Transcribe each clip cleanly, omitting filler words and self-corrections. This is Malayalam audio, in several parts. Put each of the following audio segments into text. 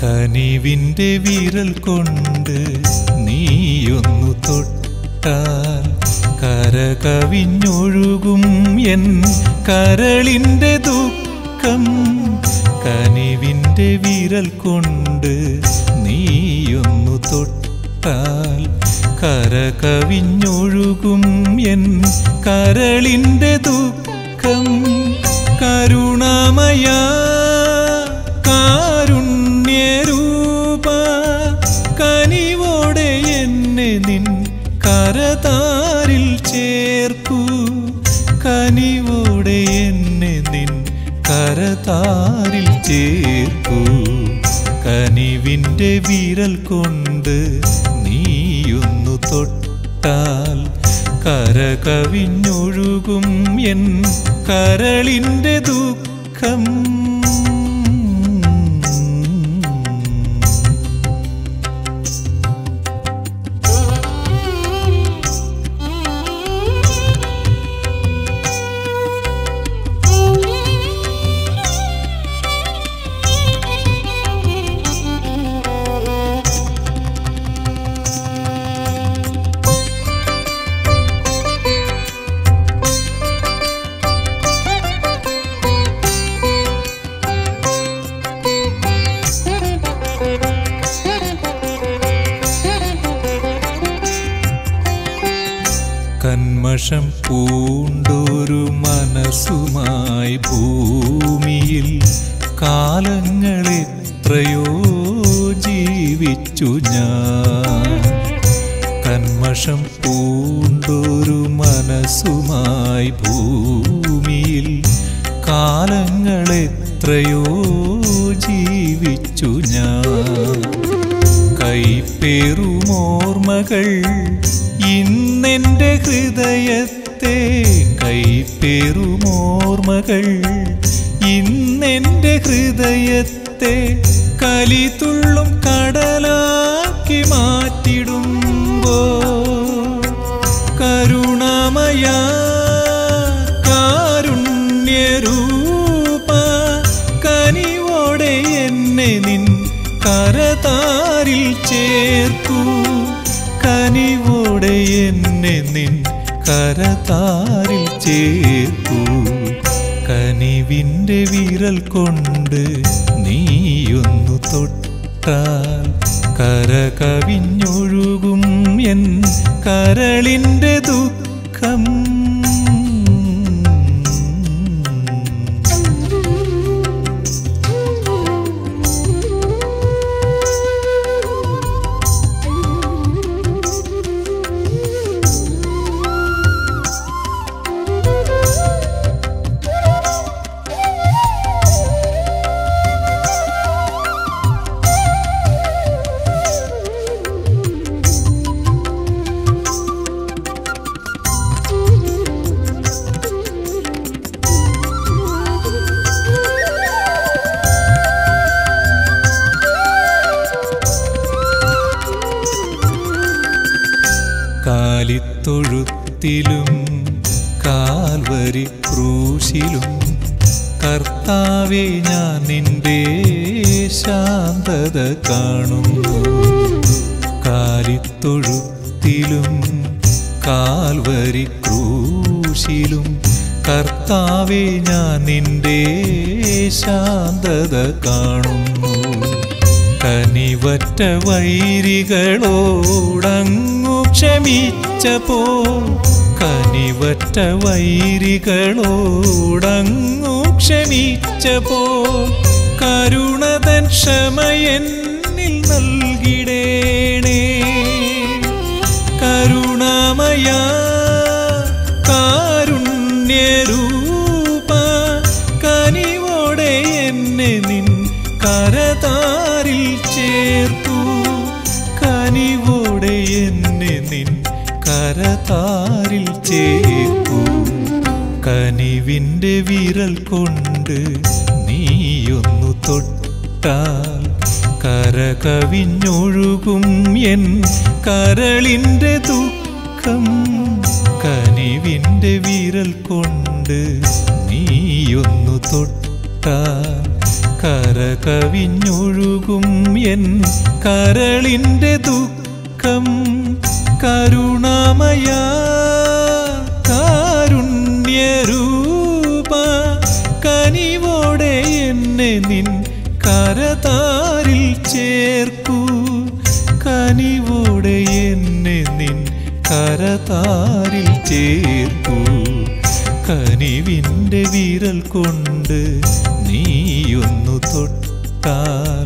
കനിവിൻ്റെ വിരൽ കൊണ്ട് നീയൊന്നു തൊട്ടാൽ കരകവിഞ്ഞൊഴുകും എൻ കരളിൻ്റെ ദുഃഖം. കനിവിൻ്റെ വിരൽ കൊണ്ട് നീയൊന്നു തൊട്ടാൽ കരകവിഞ്ഞൊഴുകും എൻ കരളിൻ്റെ ദുഃഖം. കരുണാമയ കാരുണ്യരൂപ കനിവോടെ എന്നെ നിൻ കരതാരിൽ ചേർക്കൂ. കനിവോടെ എന്നെ നിൻ കരതാരിൽ ചേർക്കൂ. കനിവിൻ്റെ വിരൽ കൊണ്ട് നീയൊന്നു തൊട്ടാൽ കരകവിഞ്ഞൊഴുകും എൻ കരളിൻ്റെ ദുഃഖം. കന്മഷം പൂണ്ടൊരു മനസ്സുമായി ഭൂമിയിൽ കാലങ്ങളെത്രയോ ജീവിച്ചു ഞാൻ. കന്മഷം പൂണ്ടൊരു മനസ്സുമായി ഭൂമിയിൽ കാലങ്ങളെത്രയോ ജീവിച്ചു ഞാൻ. കൈപ്പേറുമോർമ്മകൾ ഇന്നെൻ്റെ ഹൃദയത്തെ, കൈപ്പേറുമോർമ്മകൾ ഇന്നെൻ്റെ ഹൃദയത്തെ കലിതുള്ളും കടലാക്കി മാറ്റിടുമ്പോൾ കരുണാമയ കാരുണ്യരൂപ കനിവോടെ എന്നെ നിൻ കരതാരിൽ ചേർക്കൂ. കനിവോടെ എന്നെ നിൻ കരതാരിൽ ചേർക്കൂ. കനിവിൻ്റെ വിരൽ കൊണ്ട് നീയൊന്നു തൊട്ടാൽ കരകവിഞ്ഞൊഴുകും എൻ കരളിൻ്റെ ദുഃഖം. കാലിത്തൊഴുത്തിലും കാൽവരി ക്രൂശിലും കർത്താവേ ഞാൻ നിന്റെ ശാന്തത കാണുന്നു. കാലിത്തൊഴുത്തിലും കാൽവരി ക്രൂശിലും കർത്താവേ ഞാൻ നിന്റെ ശാന്തത കാണുന്നു. കനിവറ്റ വൈരികളോടങ്ങു ക്ഷമിച്ചപ്പോ, കനിവറ്റ വൈരികളോടങ്ങു ക്ഷമിച്ചപ്പോ കരുണതൻ ക്ഷമയെന്നിൽ നൽകിടേണേ. കരുണാമയ കാരുണ്യരൂപ കനിവോടെ എന്നെ നിൻ കരതാരിൽ ചേർക്കൂ. കനിവോടെ എന്നെ നിൻ കരതാരിൽ ചേർക്കൂ. കനിവിൻ്റെ വിരൽ കൊണ്ട് നീയൊന്നു തൊട്ടാൽ കരകവിഞ്ഞൊഴുകും എൻ കരളിൻ്റെ ദുഃഖം. കനിവിൻ്റെ വിരൽ കൊണ്ട് നീയൊന്നു തൊട്ടാൽ കരകവിഞ്ഞൊഴുകും എൻ കരളിൻ്റെ ദുഃഖം കരുണാമയ കാരുണ്യരൂപ കനിവോടെ എന്നെ നിൻ കരതാരിൽ ചേർക്കൂ കനിവോടെ എന്നെ നിൻ കരതാരിൽ ചേർക്കൂ കനിവിൻ്റെ വിരൽ കൊണ്ട് നീയൊന്നു തൊട്ടാൽ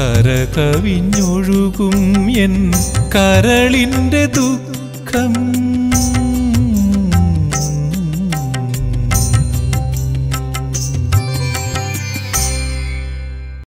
കരകവിഞ്ഞൊഴുകും എൻ കരളിൻ്റെ ദുഃഖം